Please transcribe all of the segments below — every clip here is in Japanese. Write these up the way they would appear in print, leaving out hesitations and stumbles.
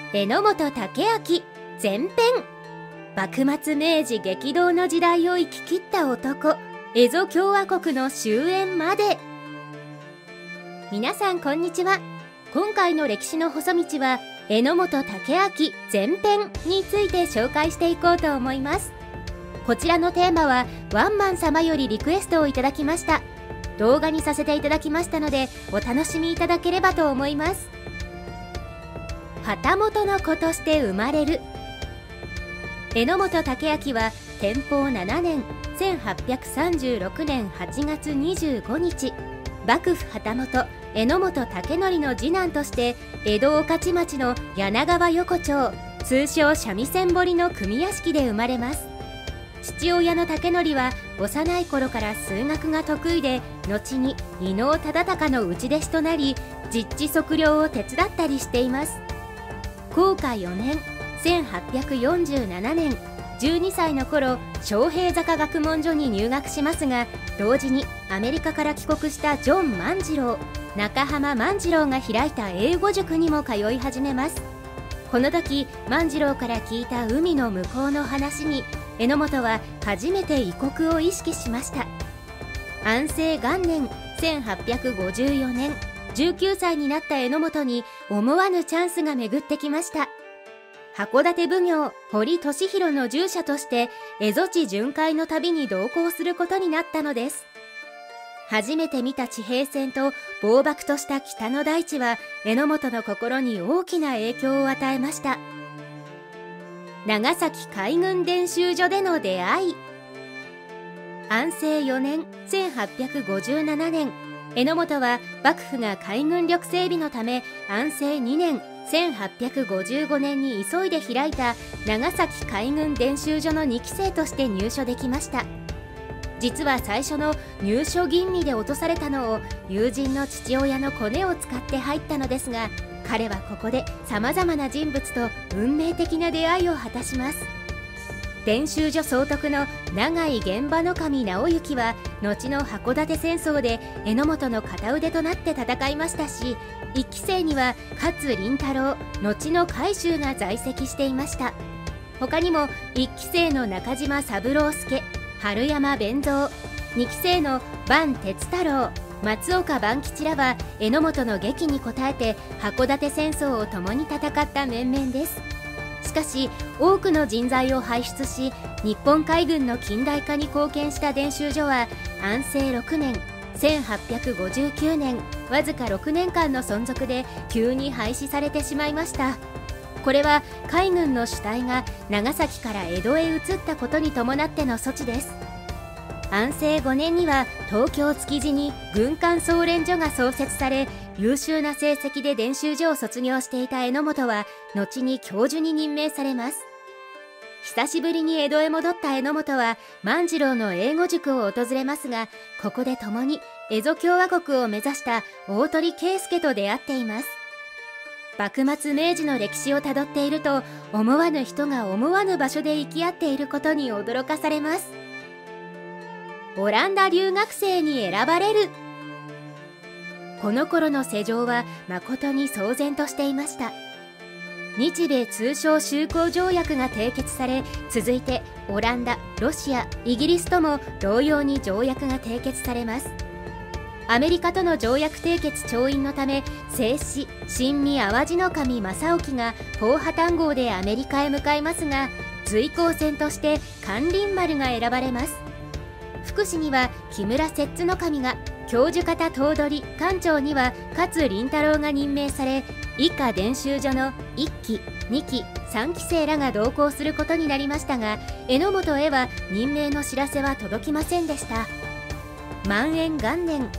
榎本武揚前編。幕末明治激動の時代を生き切った男、蝦夷共和国の終焉まで。皆さんこんにちは。今回の歴史の細道は榎本武揚前編について紹介していこうと思います。こちらのテーマはワンマン様よりリクエストをいただきました。動画にさせていただきましたのでお楽しみいただければと思います。旗本の子として生まれる。榎本武揚は天保7年1836年8月25日、幕府旗本榎本武則の次男として江戸御徒町の柳川横丁、通称三味線堀の組屋敷で生まれます。父親の武則は幼い頃から数学が得意で、後に伊能忠敬の内弟子となり、実地測量を手伝ったりしています。弘化4年1847年、12歳の頃、昌平坂学問所に入学しますが、同時にアメリカから帰国したジョン万次郎、中浜万次郎が開いた英語塾にも通い始めます。この時万次郎から聞いた海の向こうの話に、榎本は初めて異国を意識しました。安政元年1854年、19歳になった榎本に思わぬチャンスが巡ってきました。函館奉行堀俊広の従者として蝦夷地巡回の旅に同行することになったのです。初めて見た地平線と呆漠とした北の大地は榎本の心に大きな影響を与えました。長崎海軍練習所での出会い。安政4年1857年、榎本は幕府が海軍力整備のため安政2年1855年に急いで開いた長崎海軍練習所の2期生として入所できました。実は最初の入所吟味で落とされたのを友人の父親のコネを使って入ったのですが、彼はここでさまざまな人物と運命的な出会いを果たします。練習所総督の永井現場守直行は後の函館戦争で榎本の片腕となって戦いましたし、1期生には勝麟太郎、後の海舟が在籍していました。他にも1期生の中島三郎介、春山弁蔵、2期生の伴哲太郎、松岡万吉らは榎本の檄に応えて函館戦争を共に戦った面々です。しかし多くの人材を輩出し、日本海軍の近代化に貢献した練習所は安政6年1859年、わずか6年間の存続で急に廃止されてしまいました。これは海軍の主体が長崎から江戸へ移ったことに伴っての措置です。安政5年には東京築地に軍艦操練所が創設され、優秀な成績で練習所を卒業していた榎本は後に教授に任命されます。久しぶりに江戸へ戻った榎本は万次郎の英語塾を訪れますが、ここで共に蝦夷共和国を目指した大鳥圭介と出会っています。幕末明治の歴史をたどっていると、思わぬ人が思わぬ場所で生き合っていることに驚かされます。オランダ留学生に選ばれる。この頃の世情は誠に騒然としていました。日米通商修好条約が締結され、続いてオランダ、ロシア、イギリスとも同様に条約が締結されます。アメリカとの条約締結調印のため、正使新見淡路守正興がポーハタン号でアメリカへ向かいますが、随行船として咸臨丸が選ばれます。副使には木村摂津守が、教授方頭取艦長には勝麟太郎が任命され、以下練習所の1期、2期、3期生らが同行することになりましたが、榎本へは任命の知らせは届きませんでした。万延元年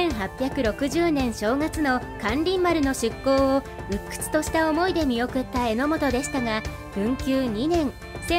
1860年正月の咸臨丸の出港を鬱屈とした思いで見送った榎本でしたが、文久2年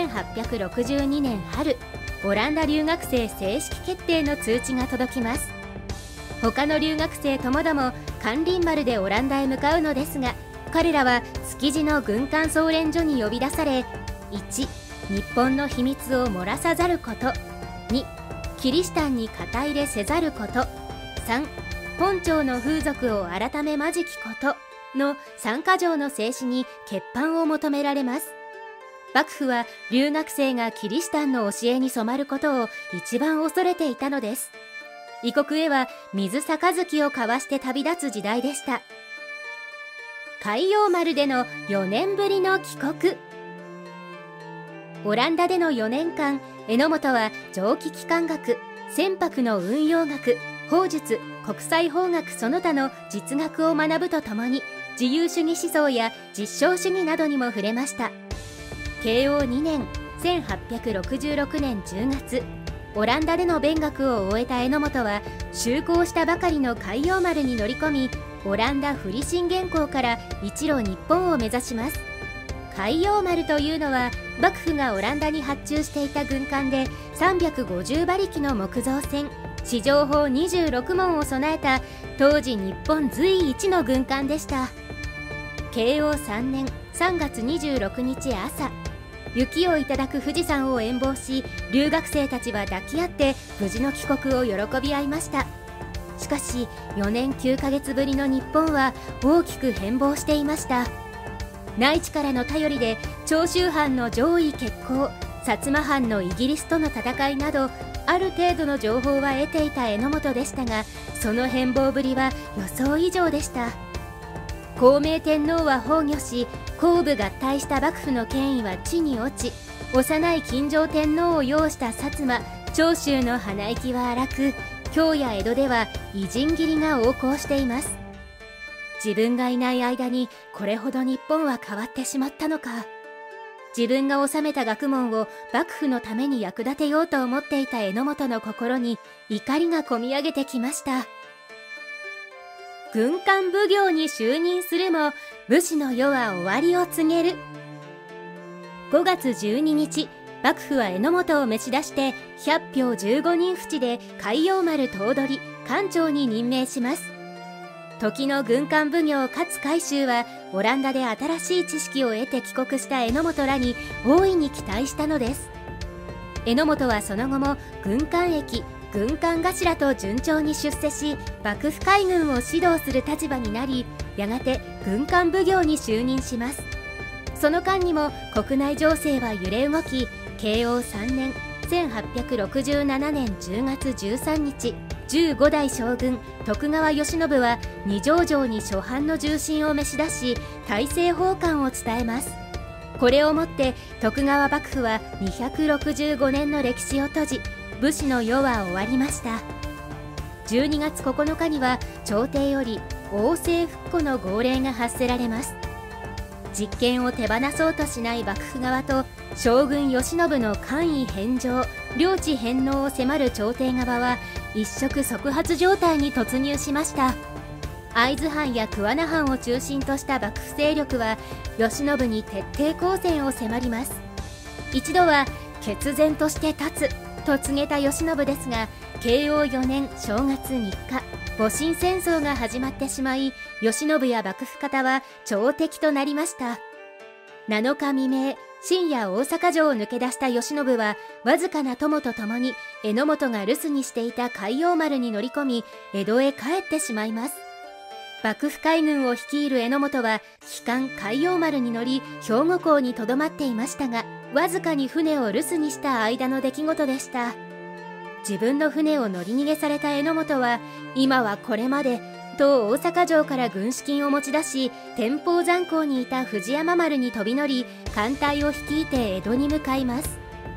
1862年春、オランダ留学生正式決定の通知が届きます。他の留学生ともども咸臨丸でオランダへ向かうのですが、彼らは築地の軍艦操練所に呼び出され、1、日本の秘密を漏らさざること、2、キリシタンに肩入れせざること、3、本朝の風俗を改めまじきことの3か条の制止に欠藩を求められます。幕府は留学生がキリシタンの教えに染まることを一番恐れていたのです。異国へは水杯を交わして旅立つ時代でした。海洋丸での4年ぶりの帰国。オランダでの4年間、榎本は蒸気機関学、船舶の運用学、砲術、国際法学その他の実学を学ぶとともに、自由主義思想や実証主義などにも触れました。慶応2年1866年10月、オランダでの勉学を終えた榎本は就航したばかりの海洋丸に乗り込み、オランダフリシン元港から一路日本を目指します。海洋丸というのは幕府がオランダに発注していた軍艦で、350馬力の木造船、四条砲26門を備えた当時日本随一の軍艦でした。慶応3年3月26日朝、雪をいただく富士山を遠望し、留学生たちは抱き合って無事の帰国を喜び合いました。しかし4年9ヶ月ぶりの日本は大きく変貌していました。内地からの頼りで長州藩の攘夷決行、薩摩藩のイギリスとの戦いなど、ある程度の情報は得ていた榎本でしたが、その変貌ぶりは予想以上でした。孝明天皇は崩御し、後部合体した幕府の権威は地に落ち、幼い金城天皇を擁した薩摩、長州の鼻息は荒く、京や江戸では異人斬りが横行しています。自分がいない間にこれほど日本は変わってしまったのか。自分が治めた学問を幕府のために役立てようと思っていた榎本の心に怒りがこみ上げてきました。軍艦奉行に就任するも、武士の世は終わりを告げる。5月12日、幕府は榎本を召し出して100票15人扶持で海洋丸頭取艦長に任命します。時の軍艦奉行勝海舟はオランダで新しい知識を得て帰国した榎本らに大いに期待したのです。榎本はその後も軍艦役、軍艦頭と順調に出世し、幕府海軍を指導する立場になり、やがて軍艦奉行に就任します。その間にも国内情勢は揺れ動き、慶応3年1867年10月13日、15代将軍徳川慶喜は二条城に諸藩の重臣を召し出し、大政奉還を伝えます。これをもって徳川幕府は265年の歴史を閉じ、武士の世は終わりました。12月9日には朝廷より王政復古の号令が発せられます。実権を手放そうとしない幕府側と、将軍慶喜の官位返上、領地返納を迫る朝廷側は一触即発状態に突入しました。会津藩や桑名藩を中心とした幕府勢力は慶喜に徹底抗戦を迫ります。一度は決然として立つと告げた慶喜ですが、慶応4年正月3日、戊辰戦争が始まってしまい、慶喜や幕府方は朝敵となりました。7日未明、深夜大阪城を抜け出した慶喜は、わずかな友と共に榎本が留守にしていた海洋丸に乗り込み、江戸へ帰ってしまいます。幕府海軍を率いる榎本は旗艦海洋丸に乗り、兵庫港にとどまっていましたが、わずかに船を留守にした間の出来事でした。自分の船を乗り逃げされた榎本は、今はこれまでと大阪城から軍資金を持ち出し、天保山港にいた藤山丸に飛び乗り、艦隊を率いて江戸に向かいます。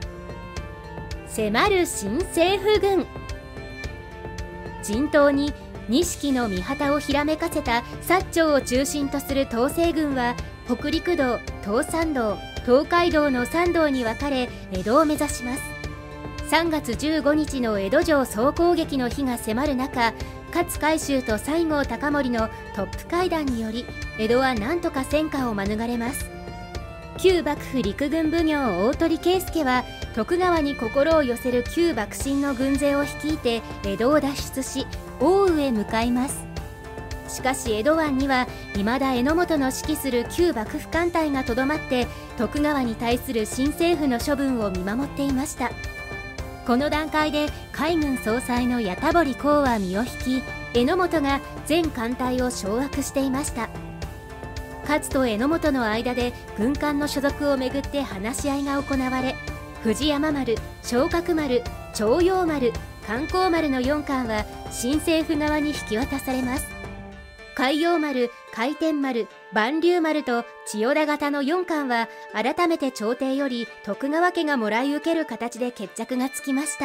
迫る新政府軍。陣頭に錦の御旗をひらめかせた薩長を中心とする統制軍は、北陸道、東山道、東海道の3道に分かれ江戸を目指します。3月15日の江戸城総攻撃の日が迫る中、勝海舟と西郷隆盛のトップ会談により、江戸は何とか戦火を免れます。旧幕府陸軍奉行大鳥圭介は、徳川に心を寄せる旧幕臣の軍勢を率いて江戸を脱出し、奥羽へ向かいます。しかし江戸湾には未だ榎本の指揮する旧幕府艦隊がとどまって、徳川に対する新政府の処分を見守っていました。この段階で海軍総裁の八田堀公は身を引き、榎本が全艦隊を掌握していました。 勝と榎本の間で軍艦の所属をめぐって話し合いが行われ、藤山丸、昇格丸、徴用丸、観光丸の4艦は新政府側に引き渡されます。海洋丸、回天丸、万竜丸と千代田型の4艦は改めて朝廷より徳川家がもらい受ける形で決着がつきました。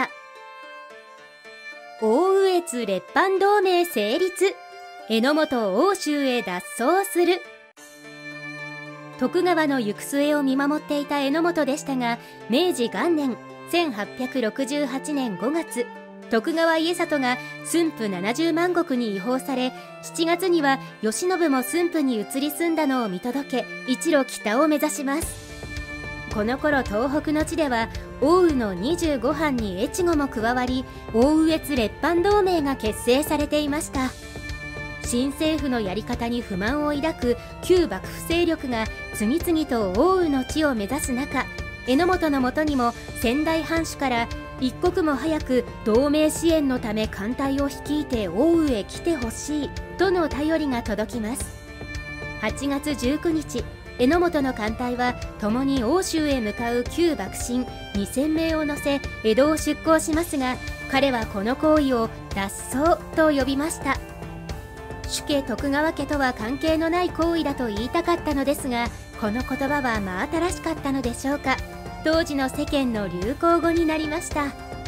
大羽越列藩同盟成立、榎本奥州へ脱走する。徳川の行く末を見守っていた榎本でしたが、明治元年1868年5月、徳川家達が駿府70万石に違法され、7月には慶喜も駿府に移り住んだのを見届け、一路北を目指します。この頃東北の地では奥羽の25藩に越後も加わり、大羽越列藩同盟が結成されていました。新政府のやり方に不満を抱く旧幕府勢力が次々と奥羽の地を目指す中、榎本のもとにも仙台藩主から一刻も早く同盟支援のため艦隊を率いて奥羽へ来てほしいとの便りが届きます。8月19日、榎本の艦隊は共に奥州へ向かう旧幕臣2000名を乗せ江戸を出港しますが、彼はこの行為を脱走と呼びました。主家徳川家とは関係のない行為だと言いたかったのですが、この言葉は真新しかったのでしょうか。当時の世間の流行語になりました。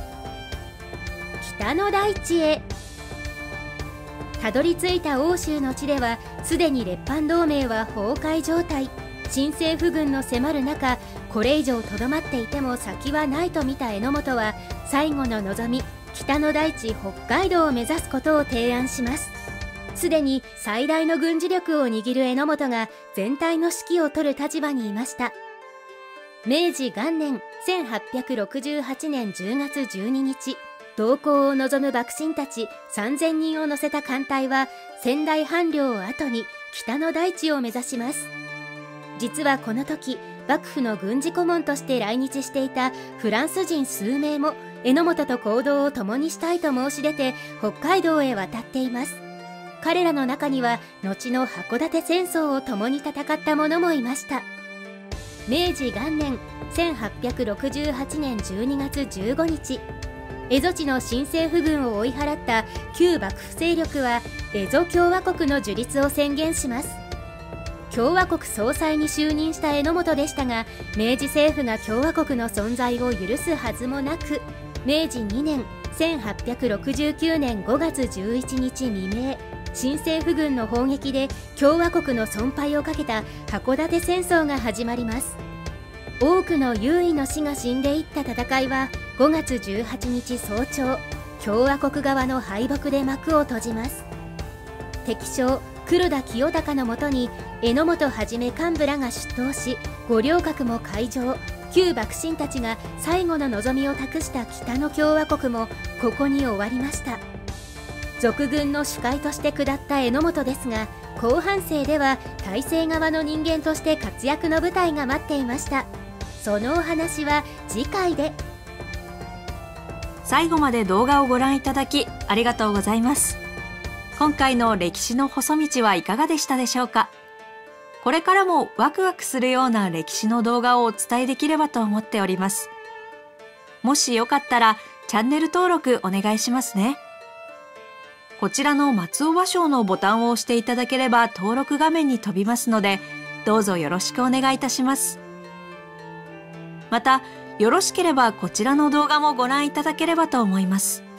北の大地へ。たどり着いた奥州の地ではすでに列藩同盟は崩壊状態。新政府軍の迫る中、これ以上とどまっていても先はないと見た榎本は最後の望み、北の大地北海道を目指すことを提案します。すでに最大の軍事力を握る榎本が全体の指揮を執る立場にいました。明治元年1868年10月12日、同行を望む幕臣たち3000人を乗せた艦隊は仙台藩領を後に北の大地を目指します。実はこの時、幕府の軍事顧問として来日していたフランス人数名も榎本と行動を共にしたいと申し出て北海道へ渡っています。彼らの中には後の函館戦争を共に戦った者もいました。明治元年1868年12月15日、蝦夷地の新政府軍を追い払った旧幕府勢力は蝦夷共和国の樹立を宣言します。共和国総裁に就任した榎本でしたが、明治政府が共和国の存在を許すはずもなく、明治2年1869年5月11日未明、新政府軍の砲撃で共和国の存廃をかけた函館戦争が始まります。多くの優位の士が死んでいった戦いは5月18日早朝、共和国側の敗北で幕を閉じます。敵将黒田清隆のもとに榎本はじめ幹部らが出頭し、五稜郭も開城、旧幕臣たちが最後の望みを託した北の共和国もここに終わりました。賊軍の主帥として下った榎本ですが、後半生では大政側の人間として活躍の舞台が待っていました。そのお話は次回で。 最後まで動画をご覧いただきありがとうございます。今回の歴史の細道はいかがでしたでしょうか。これからもワクワクするような歴史の動画をお伝えできればと思っております。もしよかったらチャンネル登録お願いしますね。こちらの松尾芭蕉のボタンを押していただければ登録画面に飛びますので、どうぞよろしくお願いいたします。また、よろしければこちらの動画もご覧いただければと思います。